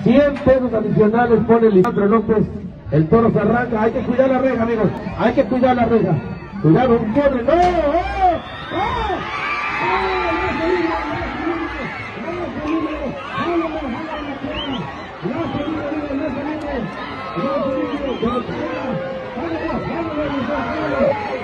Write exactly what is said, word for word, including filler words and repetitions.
cien pesos adicionales pone Lisandro López. El toro se arranca. Hay que cuidar la reja, amigos. Hay que cuidar la reja. Cuidado, un corre. ¡No! ¡Oh! ¡Oh! ¡Oh!